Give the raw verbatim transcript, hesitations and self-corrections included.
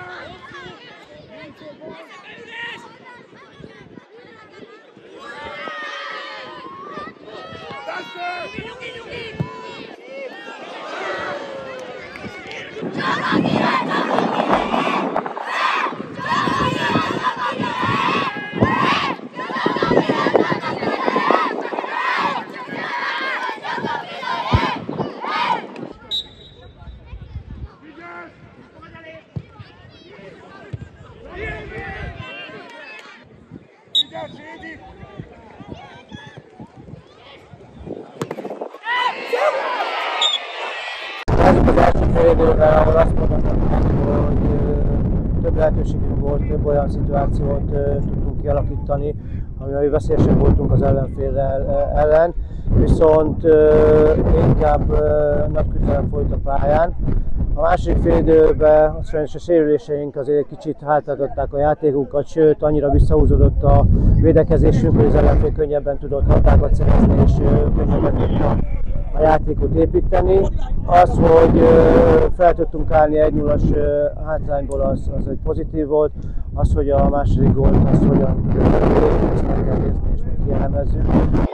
Kezdjük az első fél idővel, ahol azt mondhatom, hogy több lehetőségünk volt, több olyan szituációt tudtunk kialakítani, amivel veszélyesek voltunk az ellenfél ellen, viszont inkább nagy küzdelem folyt a pályán. A második fél időben sajnos a sérüléseink azért kicsit hátráltatták a játékunkat, sőt annyira visszahúzódott a védekezésünk, hogy az ellenfél könnyebben tudott labdákat szerezni és könnyebben tudta a játékot építeni. Az, hogy fel tudtunk állni egy nullas hátrányból, az, az egy pozitív volt. Az, hogy a második gólt, az hogyan tudjuk, ezt meg kell nézni és meg kielemezzük.